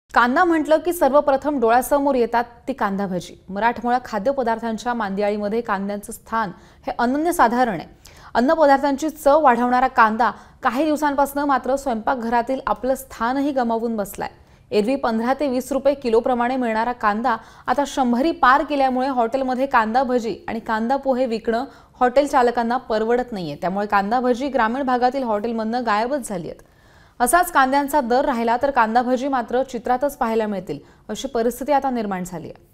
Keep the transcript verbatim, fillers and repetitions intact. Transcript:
कांदा म्हटलं की सर्वप्रथम डोळ्यासमोर येतात ती कांदा भजी। मराठमोळ्या खाद्यपदार्थांच्या मांदियाळीमध्ये कांद्याचं स्थान हे अनन्यसाधारण आहे। अन्न पदार्थांची चव वाढवणारा कांदा काही दिवसांपासून मात्र स्वयंपाकघरातील आपलं स्थानही गमावून बसलाय। एरवी पंधरा ते वीस रुपये किलो प्रमाणे मिळणारा कांदा आता शंभरी पार केल्यामुळे हॉटेलमध्ये कांदा भजी आणि कांदा पोहे विकणं हॉटेल चालकांना परवडत नाहीये। त्यामुळे कांदा भजी ग्रामीण भागातील हॉटेलमधनं गायबच झाली आहेत। असाच कांद्यांचा दर राहिला तर कांदा भजी मात्र चित्रातच पाहायला मिळतील अशी परिस्थिती आता निर्माण झाली आहे।